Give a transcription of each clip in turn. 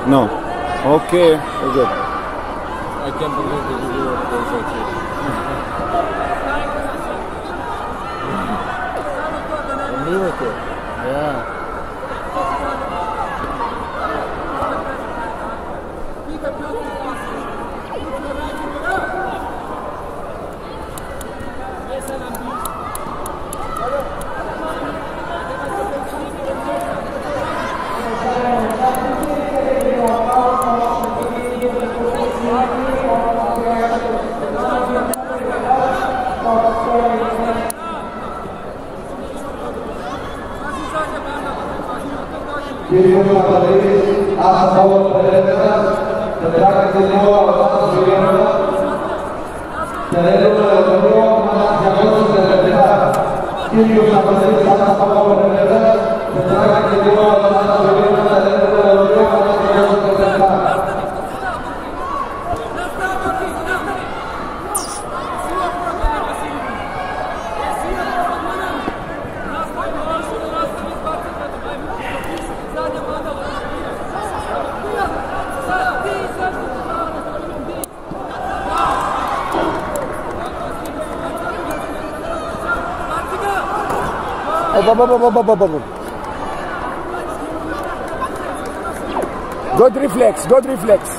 No. Okay, very good. I can't believe that you do it so cheap. A miracle. Yeah. A favor tendrá que de nuevo avanzar su vivienda. Tener uno de los nuevos más llamados de representar. Quien a favor tendrá que de nuevo avanzar su vivienda. Tener uno de los nuevos más llamados de representar. Good reflex, good reflex.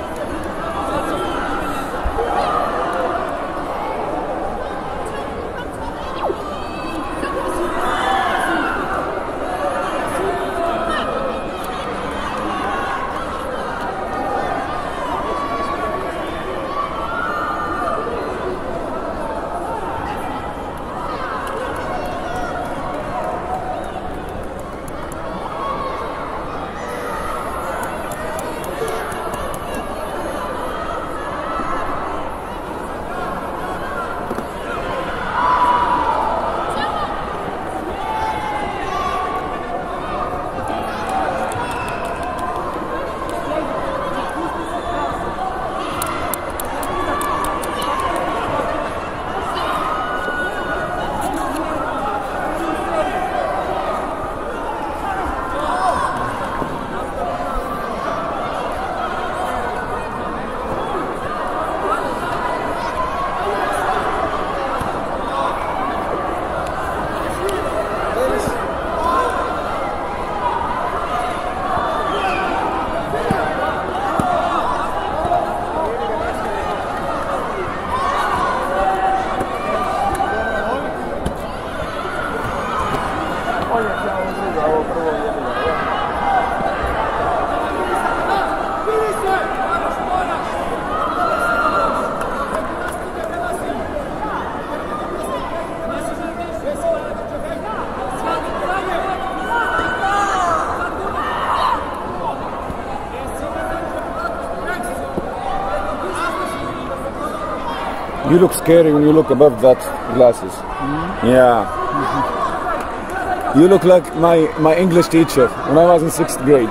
You look scary when you look above that glasses. Mm-hmm. Yeah. Mm-hmm. You look like my English teacher when I was in 6th grade.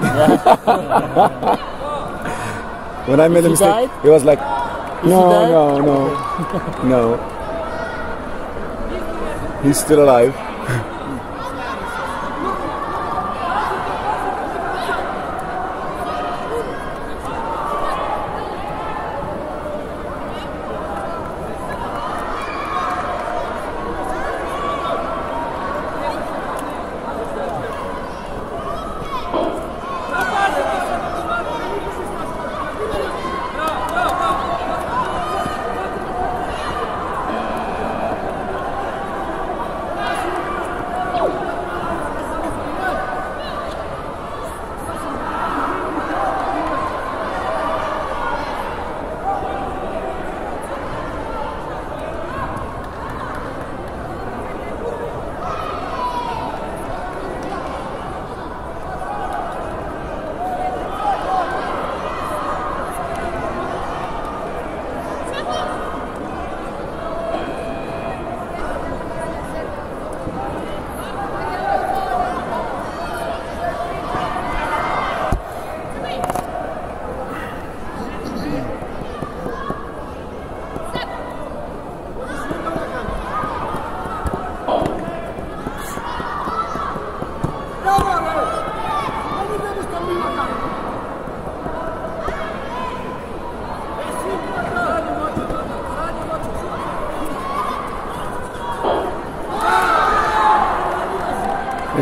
When I made a mistake, he was like, no. He's still alive.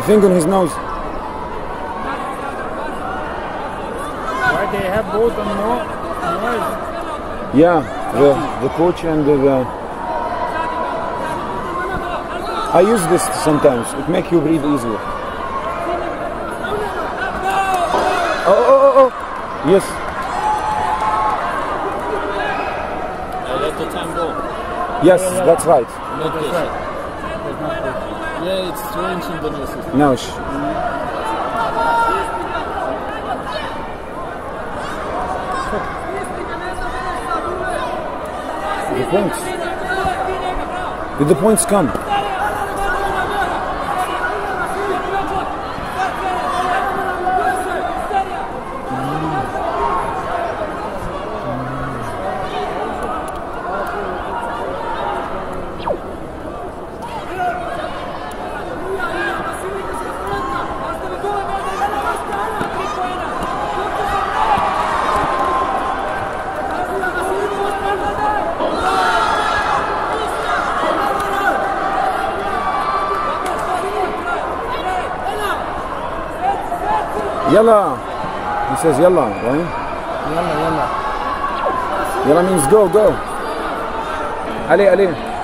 thing on his nose. Why they have both on more noise? Yeah, the coach and the I use this sometimes. It makes you breathe easier. Oh. Yes. Let the time go. Yes, that's right. Not this. Yeah, it's strange in the new system. No. The points. Did the points come? Yalla. He says yalla, right? Yalla. Yalla means go. Ali.